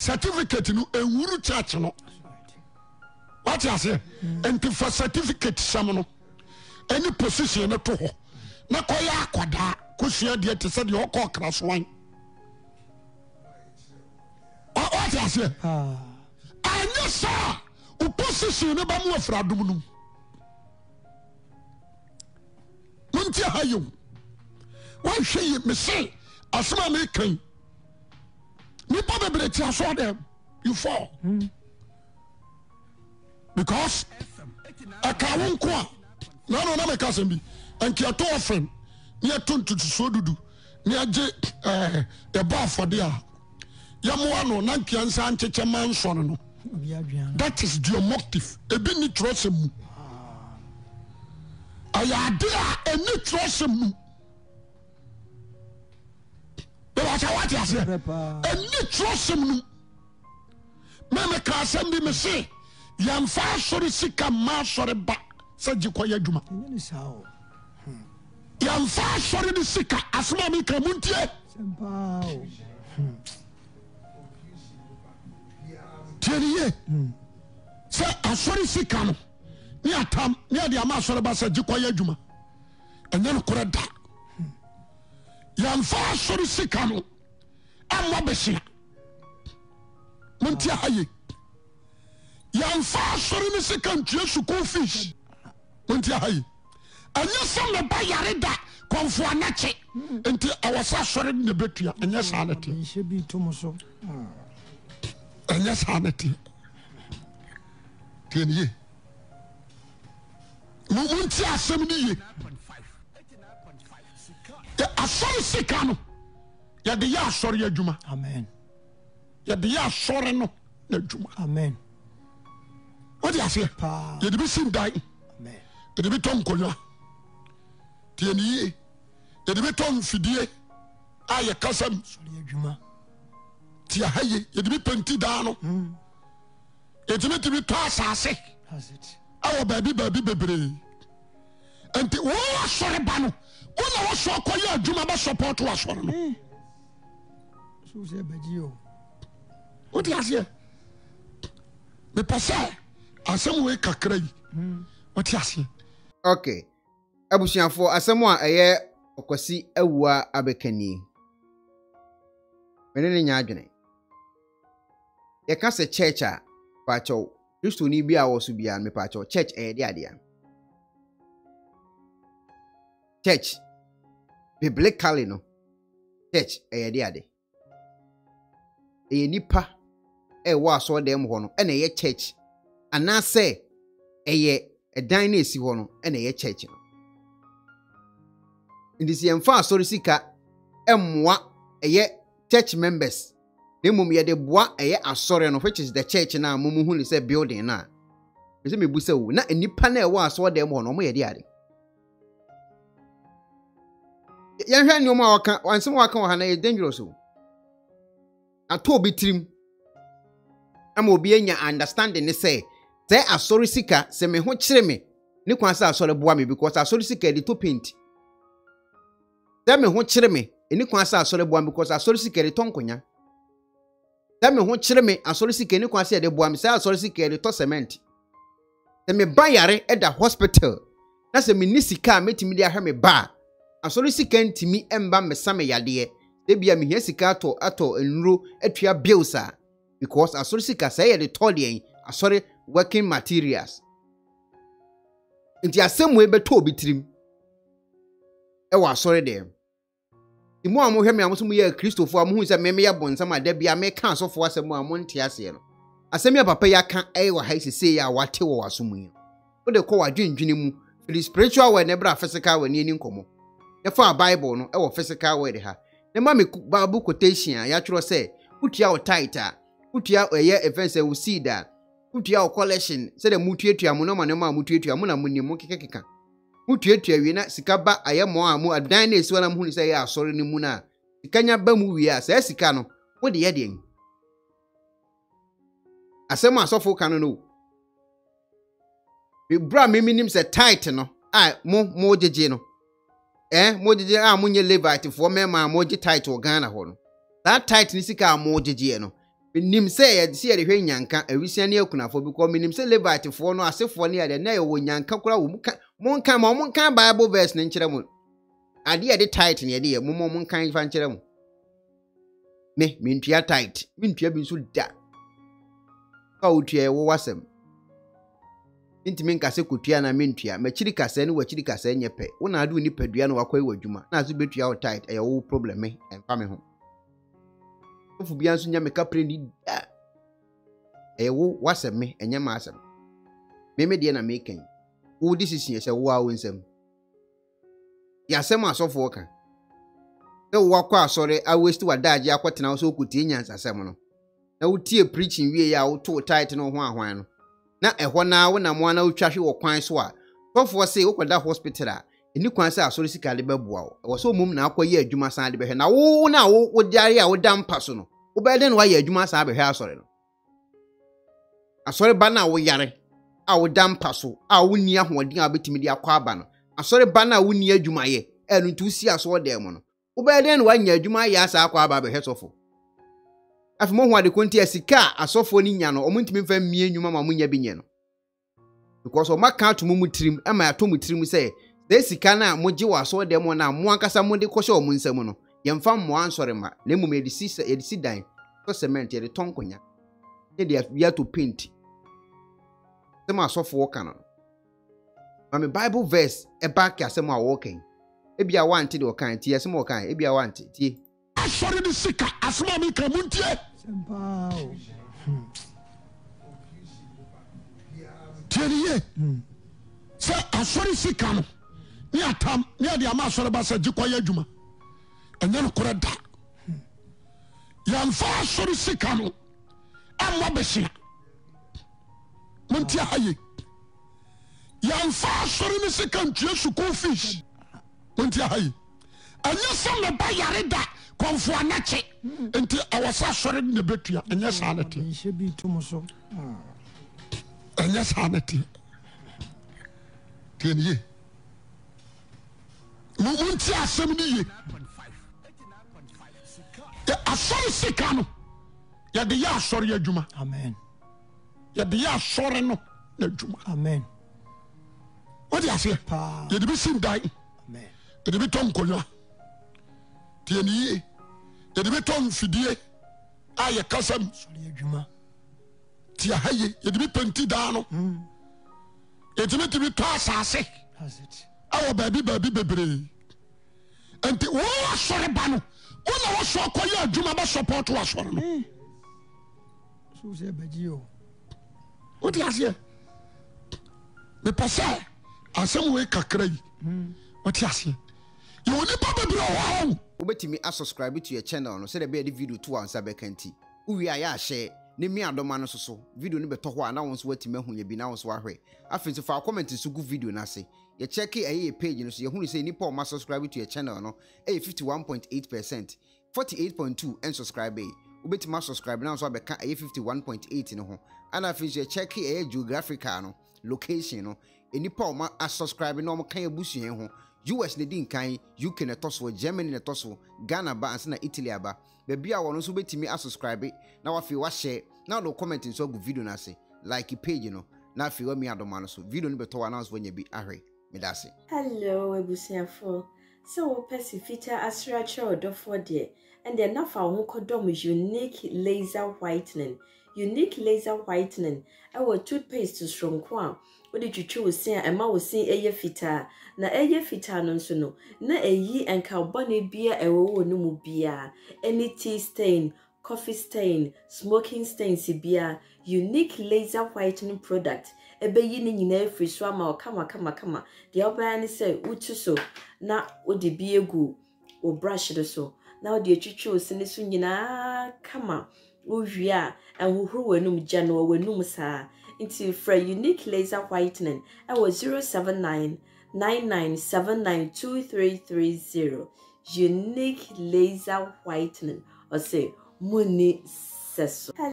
certificate no enwuru church no. What you say? And for certificate some no. Any position no to ho. Na koya akwada kosua de te se de okọ kraswan. What you say? Anya sa opposition no ba mu afradum no. Munti hayo. Wan hwe me say asema me kan. Nipa bebre ti aso dem you fall. Because akawon ko a no me kasem bi anki ato ofren ni atontu so dudu ni age e ba afode a yamoa no na nki ansa ancheche man so no. That is your motive. Ebi ni trust mu. Ayade a eni trust mu. What you say? Eni trust mu. Me kasem bi me say yamfa sori sika ma sori ba saji koya djuma. Yamfa sori di sika asma mi ka muntie. Tieniye. Se asori sika no. Ni atam ni ade ama sori ba saji koya djuma. Enye no koreda. Yamfa sori sika no. Amma besia. Muntie haye. Yamfa sori ni sika ntue school fees. Muntie haye. Anya some ba yare da konfo anache. Enti awasa sori ni betua anya sanete. Shebi tomoso. Anya sanete. Tieniye. Muntie asem ni ye. Asori sika no. Ya de ya asori adwuma. Amen. Ya de ya asori no na adwuma. Amen. What you say? You be seen die. Amen. You be ton konya. Tieniye. You be ton fidie. Aye kasam. Asori adwuma. Tia haye. You be penti da no. You be to asase. That's it. Awo baby bebre. Enti wo asori ba no. Una wo so koya adwuma ba support wo asori no. So say bagio. What you say? Me pasa. Asem we kakra yi. What you say? Okay. Abusianfo asem a eye Akwasi Awuah abekani. Menene nya adwene. Ye ka se church a paacho Kristo ni bia wo so bia me paacho church de ade an. Church biblically no. Church de ade. Nipa wo aso dem ho no na ye church. Anase eye edan na esi ho no na eye church no. Ndisi emfa asori sika emwa eye church members. Nemum ye de boa eye asori no, which is the church na mumu hu ni say building na. Ese me busa wo na nipa na wo aso dem ho no mo ye de ade. Yan hwa nyoma waka wansem waka wo ha na ye dangerous o. Ato bitrim. Ama obi anya understanding ne say say asori sika se me ho kire me ne kwan sa asori boa me because asori sika de to paint. Say me ho kire me ne kwan sa asori boa me because asori sika de to nkonya. Say me ho kire me asori sika ne kwan sa de boa me say asori sika de to cement. Say me ba yare e da hospital. Na say me ni sika metimi de ahwe me ba. Asori sika ntimi emba me sa me yade. Dey bia me hia sika ato enro atua bills because asori sika say the tolien asori working materials. Nti asem we beto obitrim e wa asori dem. Imu amu hwe me amuso mu ye Kristofo amu se me ya bonsam ada bia me ka asofo asem amu nte ase no. Asem ya papa ya ka e wa ha sese ya wate wo wasomu yi. O de ko wadwendwene mu for spiritual way na bra physical way ni nkomo. E fa Bible no e wo physical way de ha. Ne ma me Bible quotation ya tworo say utua o title utua eye events we see that utua o collection say the mutuatua mu no ma ne ma mutuatua mu na mu ni mu kekeka mutuatua wi na sika ba ayemo a mu adan na esi wana mu ni say ya asori ni mu na sikanya ba mu wi a say sika no wo de ye de en asem asofo kan no bi bra me minim say title no mo jeje no mo jeje mo nye Levite for me ma mo je title Ghana ho no that title ni sika mo jeje no Minim say ye see ye nyanka awisia ne akunafo because minim say Levite fo no asefo ne ye na ye wo nyanka kura wo monka Bible verse ne nkyere mu ade ye de tight ne ye de ye monka fa nkyere mu me mintua tight mintua bi so da ka otua wo wasem intimi nkase kotua na mintua machiri kase ne wachiri kase nyepe wo na ade ni padua na wakwa wadwuma na so betua wo tight e wo problem me emfa me ho ofu bia nso nya me kapre ni da e wo wasem me enye ma asem me de na me kan wo decision se wo awo nsem ya asem asofo ka e wo akwa asore a waste wadaje akwetena wo so okutie nyansa asem no na wo tie preaching wie ya wo to tight no ho ahwan no na ehwo na wo na mo na wo twahwe wo kwan so a sofo se wo kwada hospital a eni kwan se asore sika de beboa wo so mum na akwa ye adwuma san de behwe na wo diare a wo dampa so no wo be de no wa ye adwuma san behwe asore no asore ba na wo yare a wo dampa so a wo ni ahoɔden a betimi de akwa aba no asore ba na wo ni adwuma ye enu tu si aso de mo no wo be de no wa nya adwuma ye asa akwa aba behwe sofo afi mo ho ade konti asika asofo ni nya no omuntimi mfa mie nnwuma ma munya bi nye no because o maka to mu tirim e ma ato mu tirim say de sika na moje wa so de mo na mo ankasa mo de kɔhye o mu nsam no yemfa mo ansore ma na mu edisi dan so cement ye de tonkonya ye de ya to paint sema asofo ka no ma me Bible verse e back asem a walking e bia wante de o kan tie asem o kan e bia wante tie asore de sika asema mi ka muntie Sempao. Tiye se asore sika no ni atam ni ade ama asore ba se gikoye adwuma enye no kora da yamfa asore sika no amma behia muntie haye yamfa asore ni sika ntue school fees muntie haye anya se me ba yare da konfo anache enti awasa asore ne betua anya sanete Nhye bi to mo so. anya sanete tiye muntie asem ni ye asore sika no ya de ya asore adwuma Amen. ya de ya asore no na adwuma Amen. what do you say Pa. ye de bi sim dai Amen. ye de bi tom konwa tiye ni ye de bi tom fidie aye kasam Sori adwuma. tia haye ye de bi penti da no ye de bi to asase That's it. awo baby bebre enti wo asore ba no wo na wo so koye adwuma ba support wo asore no So say beji o. what do you say me pasa asem we kakra yi what do you say you oni pa bebre o Obetimi subscribe to your channel no say the be the video to answer bekanti uwi aya share ne mi adoma no so video no beto ho ana won so watimi hu ye bi na won so ahwe afin so fa comment so gu video na say ye check e page no so ye hunu say ni pa ma subscribe to your channel no 51.8% 48.2 and subscribe obetimi subscribe na so abeka 51.8 no ho ana afin so ye check e geographical no location no eni pa ma subscribe no mo kan abusuyen ho US ne din kan UK ne toso Germany ne toso Ghana ba ansa na Italy aba be bia wono so betimi subscribe na wafi wa share na do comment so go video na say like page no na afi wa mi adoma no so video no beto announce wonya bi ahwe me da say hello ebusiafo so pesifita asracha Odifour de and then na fa ho kodom unique laser whitening our toothpaste strong kwa wodi twitwi wosin a ema wosin eye fita na eye fita no nso no na eyi enka bone bia ewo no mu bia any tea stain coffee stain smoking stains bia unique laser whitening product ebeyi ni nyina free so ama kama de oba ni say utu so na odi bi egu o brush do so na odi twitwi wosin so nyina kama Uvia and who were num Jano were num sa into for unique laser whitening. I was 07999792330. Unique laser whitening or say Muni Seso.